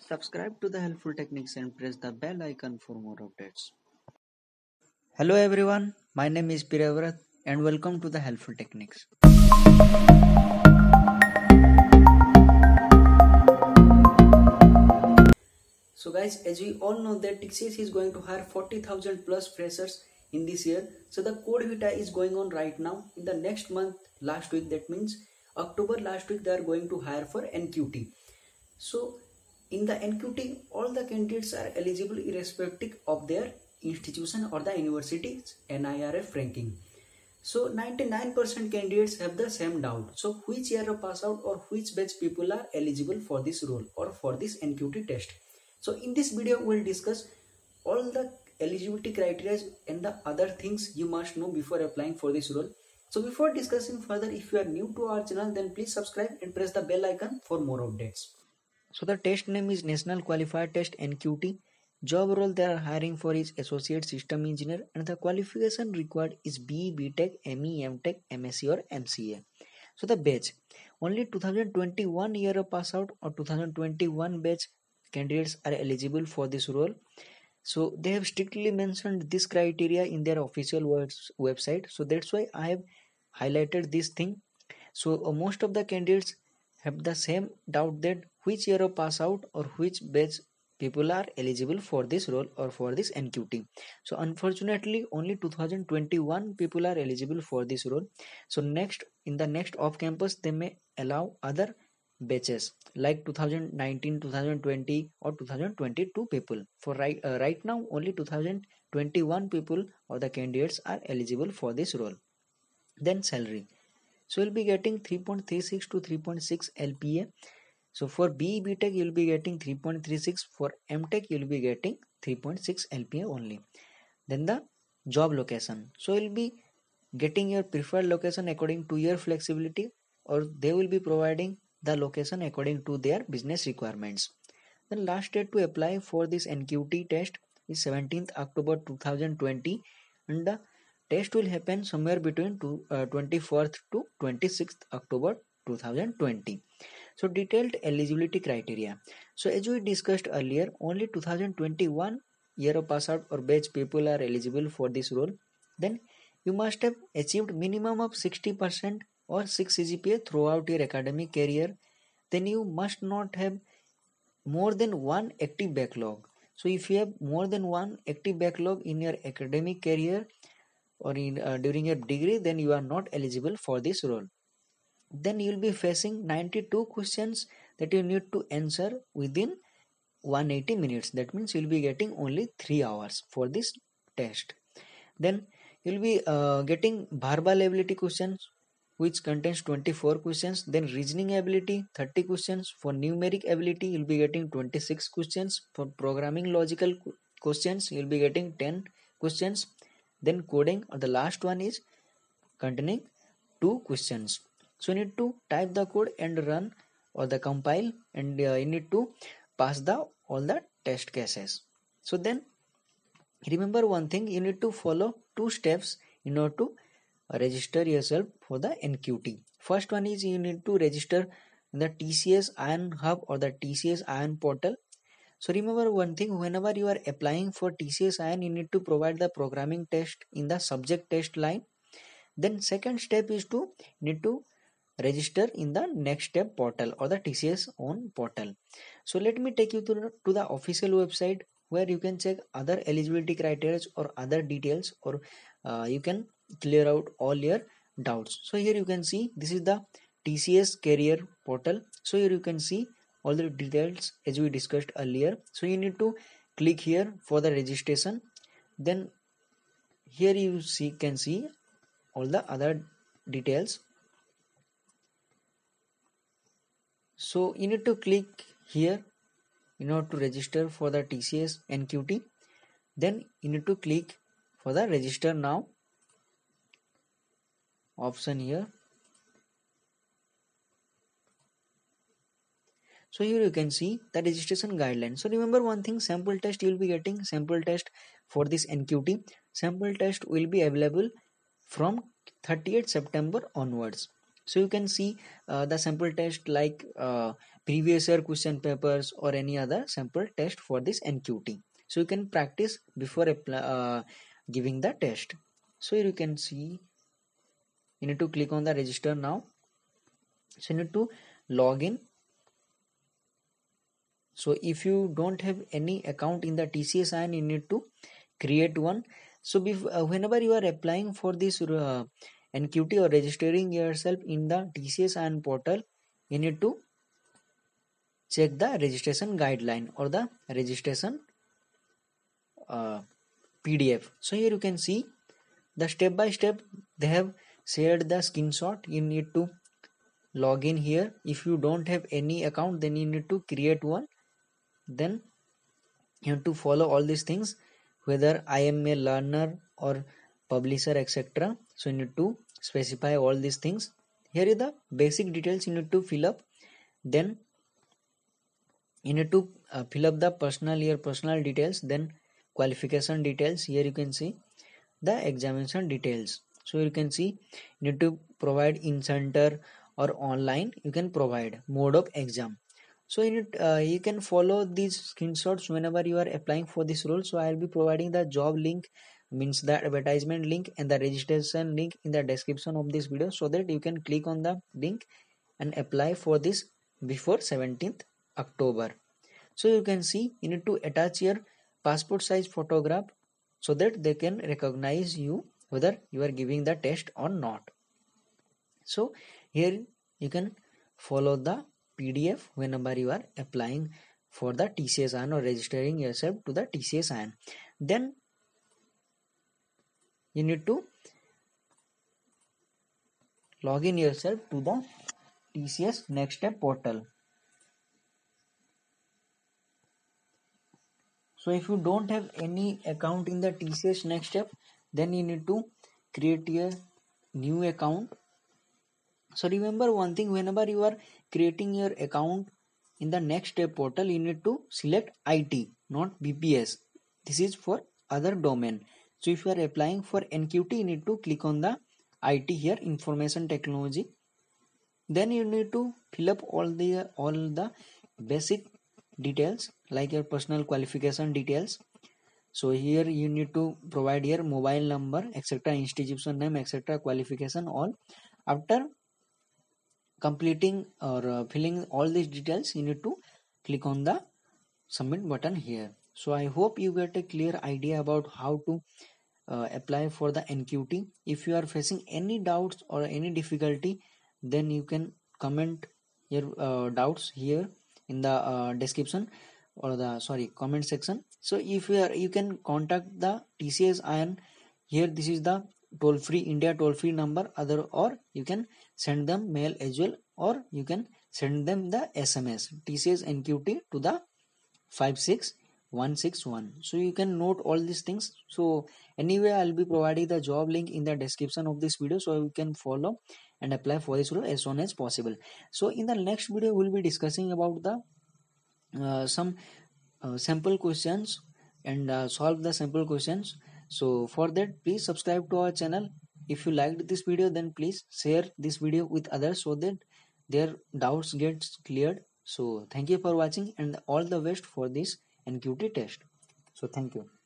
Subscribe to the Helpful Techniques and press the bell icon for more updates. Hello everyone, my name is Pirevrat and welcome to the Helpful Techniques. So guys, as we all know that TCS is going to hire 40,000 plus freshers in this year. So the Code Vita is going on right now. In the next month, last week, that means October last week, they are going to hire for NQT. So in the NQT, all the candidates are eligible irrespective of their institution or the university's NIRF ranking. So 99% candidates have the same doubt. So which year of pass out or which batch people are eligible for this role or for this NQT test. So in this video, we'll discuss all the eligibility criteria and the other things you must know before applying for this role. So before discussing further, if you are new to our channel, then please subscribe and press the bell icon for more updates. So the test name is National Qualifier Test NQT. Job role they are hiring for is Associate System Engineer and the qualification required is BE, BTech, ME, MTech, MSc or MCA. So the batch, only 2021 year of pass out or 2021 batch candidates are eligible for this role. So they have strictly mentioned this criteria in their official website. So that's why I have highlighted this thing. So most of the candidates have the same doubt that which year of pass out or which batch people are eligible for this role or for this NQT. So unfortunately only 2021 people are eligible for this role. So next in the next off campus they may allow other batches like 2019, 2020 or 2022 people. For right now only 2021 people or the candidates are eligible for this role. Then salary. So you'll be getting 3.36 to 3.6 LPA. So for BE BTech you'll be getting 3.36. For MTech you'll be getting 3.6 LPA only. Then the job location. So you'll be getting your preferred location according to your flexibility, or they will be providing the location according to their business requirements. The last date to apply for this NQT test is 17th October 2020 and the test will happen somewhere between 24th to 26th October 2020. So detailed eligibility criteria. So as we discussed earlier, only 2021 year of pass out or batch people are eligible for this role. Then you must have achieved minimum of 60% or 6 CGPA throughout your academic career. Then you must not have more than one active backlog. So if you have more than one active backlog in your academic career or in during your degree, then you are not eligible for this role. Then you will be facing 92 questions that you need to answer within 180 minutes. That means you will be getting only 3 hours for this test. Then you will be getting verbal ability questions which contains 24 questions. Then reasoning ability 30 questions. For numeric ability you will be getting 26 questions. For programming logical questions you will be getting 10 questions. Then coding, or the last one, is containing 2 questions. So you need to type the code and run or the compile, and you need to pass the all the test cases. So then remember one thing, you need to follow 2 steps in order to register yourself for the NQT. First one is you need to register in the TCS Ion Hub or the TCS Ion portal. So remember one thing, whenever you are applying for TCS Ion, you need to provide the programming test in the subject test line. Then second step is to need to register in the next step portal or the TCS own portal. So let me take you to the official website where you can check other eligibility criteria or other details, or you can clear out all your doubts. So here you can see this is the TCS career portal. So here you can see all the details as we discussed earlier. So you need to click here for the registration. Then here you can see all the other details. So you need to click here in order to register for the TCS NQT. Then you need to click for the register now option here. So here you can see the registration guidelines. So remember one thing, sample test you will be getting sample test for this NQT. Sample test will be available from 30th September onwards. So you can see the sample test like previous year question papers or any other sample test for this NQT. So you can practice before giving the test. So here you can see you need to click on the register now. So you need to log in. So if you don't have any account in the TCS iron, you need to create one. So whenever you are applying for this NQT or registering yourself in the TCS iron portal, you need to check the registration guideline or the registration PDF. So here you can see the step by step they have shared the screenshot. You need to log in here. If you don't have any account, then you need to create one. Then you have to follow all these things, whether I am a learner or publisher, etc. So you need to specify all these things. Here is the basic details you need to fill up. Then you need to fill up the personal details, then qualification details. Here you can see the examination details. So you can see you need to provide in center or online. You can provide mode of exam. So you can follow these screenshots whenever you are applying for this role. So I will be providing the job link, means the advertisement link, and the registration link in the description of this video, so that you can click on the link and apply for this before 17th October. So you can see you need to attach your passport size photograph so that they can recognize you whether you are giving the test or not. So here you can follow the PDF whenever you are applying for the TCS iron or registering yourself to the TCS iron. Then you need to log in yourself to the TCS Next Step portal. So if you don't have any account in the TCS Next Step, then you need to create a new account. So remember one thing, whenever you are creating your account in the Next Step portal, you need to select IT, not BPS. This is for other domain. So if you are applying for NQT, you need to click on the IT here, information technology. Then you need to fill up all the basic details like your personal qualification details. So here you need to provide your mobile number, etc., institution name, etc., qualification, all. After completing or filling all these details, you need to click on the submit button here. So I hope you get a clear idea about how to apply for the NQT. If you are facing any doubts or any difficulty, then you can comment your doubts here in the description or the comment section. So if you can contact the TCS iron here. This is the toll free India toll free number, other, or you can send them mail as well, or you can send them the SMS TCS NQT to the 56161. So you can note all these things. So anyway, I'll be providing the job link in the description of this video, so you can follow and apply for this role as soon as possible. So in the next video, we'll be discussing about the some sample questions and solve the sample questions. So for that, please subscribe to our channel. If you liked this video, then please share this video with others so that their doubts gets cleared. So thank you for watching and all the best for this NQT test. So thank you.